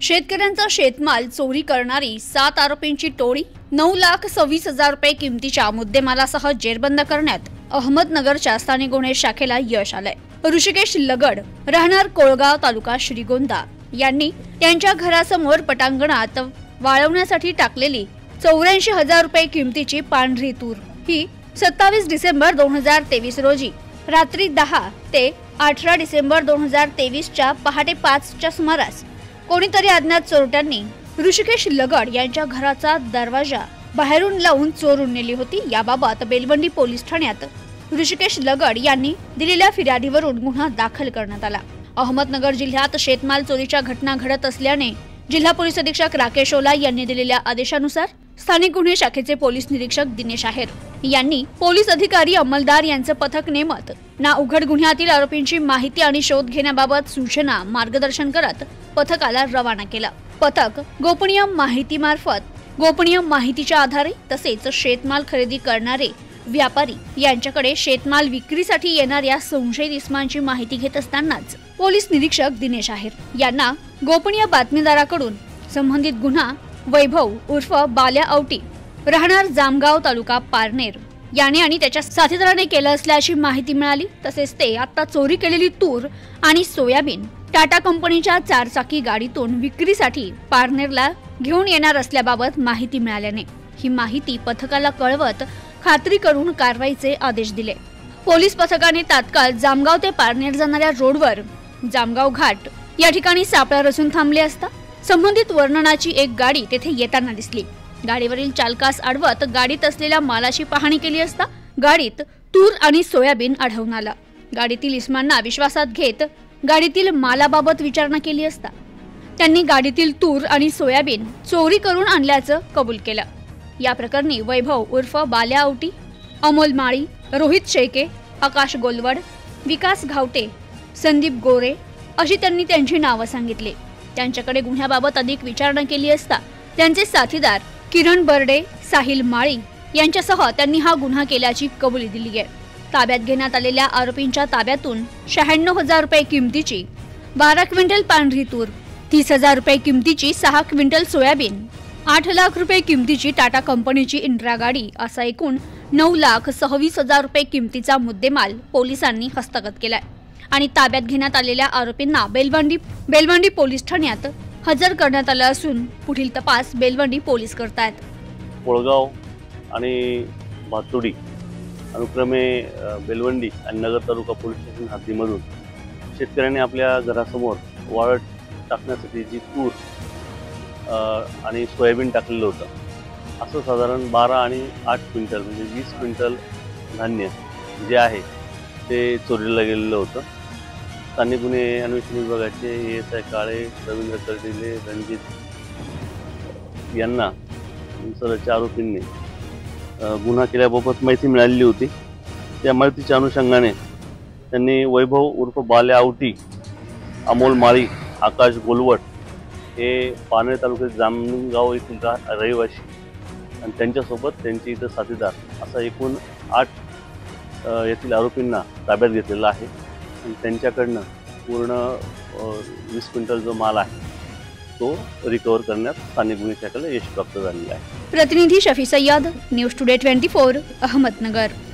शेतकऱ्यांचा शेतमाल चोरी करणारी 7 आरोपींची टोळी 9,26,000 रुपये किमतीच्या मुद्देमालासह जेरबंद करण्यात अहमदनगरच्या स्थानिक गुन्हे शाखेला यश आलंय। ऋषिकेश लगड राहणार कोळगाव तालुका श्रीगोंदा यांनी त्यांच्या घरासमोर पटांगणात वाळवण्यासाठी टाकलेली 84,000 रुपये किमतीची पांढरी तूर ही 27 डिसेंबर 2023 रोजी रात्री 10 ते 18 डिसेंबर 2023 च्या पहाटे 5 च्या सुमारास कोणीतरी अज्ञात चोरट्यांनी ऋषिकेश लगड यांच्या घराचा दरवाजा बाहेरून लावून चोरून नेली होती। याबाबत बेलवंडी पोलीस ठाण्यात ऋषिकेश लगड यांनी दिलेल्या फिर्यादीवरून गुन्हा दाखल करण्यात आला। अहमदनगर जिल्ह्यात शेतमाल चोरीच्या घटना घडत असल्याने जिल्हा पोलीस अधीक्षक राकेश ओला यांनी दिलेल्या आदेशानुसार स्थानिक गुन्हे शाखेचे पोलीस निरीक्षक दिनेश आहेर यांनी पोलीस अधिकारी अंमलदार यांचे पथक नेमत ना उघड गुन्ह्यातील आरोपींची माहिती आणि शोध घेण्याबाबत सूचना मार्गदर्शन करत पथकाला रवाना केला। पथक गोपनीय माहितीच्या आधारे तसेच शेतमाल खरेदी करणारे व्यापारी यांच्याकडे शेतमाल विक्रीसाठी येणाऱ्या संशयित इसमांची माहिती घेत असतानाच पोलीस निरीक्षक दिनेश आहेर यांना गोपनीय बातमीदाराकडून संबंधित गुन्हा वैभव उर्फ बाल्या औटी राहणार जामगाव तालुका पारनेर याने आणि त्याच्या साथीदाराने केलं असल्याची माहिती मिळाली। तसेच ते आता चोरी केलेली तूर आणि सोयाबीन टाटा कंपनीच्या 4 चाकी गाडीतून विक्रीसाठी पारनेरला घेऊन येणार असल्याबाबत माहिती मिळाल्याने ही माहिती पथकाला कळवत खात्री करून कारवाईचे आदेश दिले। पोलीस पथकाने तात्काळ जामगाव ते पारनेर जाणाऱ्या रोडवर जामगाव घाट या ठिकाणी सापळा रचून थांबले असता संबंधित वर्णनाची एक गाडी तेथे येताना दिसली। गाडीवरील चालकास अडवत गाडीत असलेल्या मालाची पाहणी केली असता गाडीत तूर आणि सोयाबीन आढळून आला। गाडीतील इसमांना विश्वासात घेत गाडीतील मालाबाबत विचारणा केली असता त्यांनी गाडीतील तूर आणि सोयाबीन चोरी करून आणल्याचं कबूल केलं। या प्रकरणी वैभव उर्फ बाल्या औटी, अमोल माळी, रोहित शेळके, आकाश गोलवड, विकास घावटे, संदीप गोरे अशी त्यांनी त्यांची नावं सांगितली। त्यांच्याकडे गुन्ह्याबाबत अधिक विचारणा केली असता त्यांचे साथीदार किरण बर्डे, साहिल माळी यांच्यासह त्यांनी हा गुन्हा केल्याची कबुली दिली आहे। ताब्यात घेण्यात आलेल्या आरोपींच्या ताब्यातून 96,000 रुपये किमतीची 12 क्विंटल पांढरी तूर, 30,000 रुपये किमतीची 6 क्विंटल सोयाबीन, 8 लाख रुपये किमतीची टाटा कंपनीची इंट्रा गाडी असा एकूण 9,26,000 रुपये किमतीचा मुद्देमाल पोलिसांनी हस्तगत केलाय आणि ताब्यात घेण्यात आलेल्या आरोपींना बेलवंडी पोलीस ठाण्यात हजर करण्यात आलं असून पुढील तपास बेलवंडी पोलीस करतायत। कोळगाव आणि भातुडी अनुक्रमे बेलवंडी आणि नगर तालुका पोलीस स्टेशन हद्दीमधून शेतकऱ्यांनी आपल्या घरासमोर वाळत टाकण्यासाठी जी तूर आणि सोयाबीन टाकलेलं होतं असं साधारण 12 आणि 8 क्विंटल म्हणजे 20 क्विंटल धान्य जे आहे ते चोरीला गेलेलं होतं। स्थानिक गुन्हे अन्वेषण विभागाचे ASI काळे, रवींद्र कर्डिले, रणजित यांना सदरच्या आरोपींनी गुन्हा केल्याबाबत माहिती मिळालेली होती। त्या माहितीच्या अनुषंगाने त्यांनी वैभव उर्फ बाल्या औटी, अमोल माळी, आकाश गोलवट हे पारनेर तालुक्यात जामगाव येथील रहिवासी आणि त्यांच्यासोबत त्यांचे इतर साथीदार असा एकूण 8 येथील आरोपींना ताब्यात घेतलेला आहे आणि त्यांच्याकडनं पूर्ण 20 क्विंटल जो माल आहे तो रिकव्हर करण्यात स्थानिक गुन्हे शाखेला यश प्राप्त झालेलं आहे। प्रतिनिधी शफी सय्यद, न्यूज टुडे 24, अहमदनगर।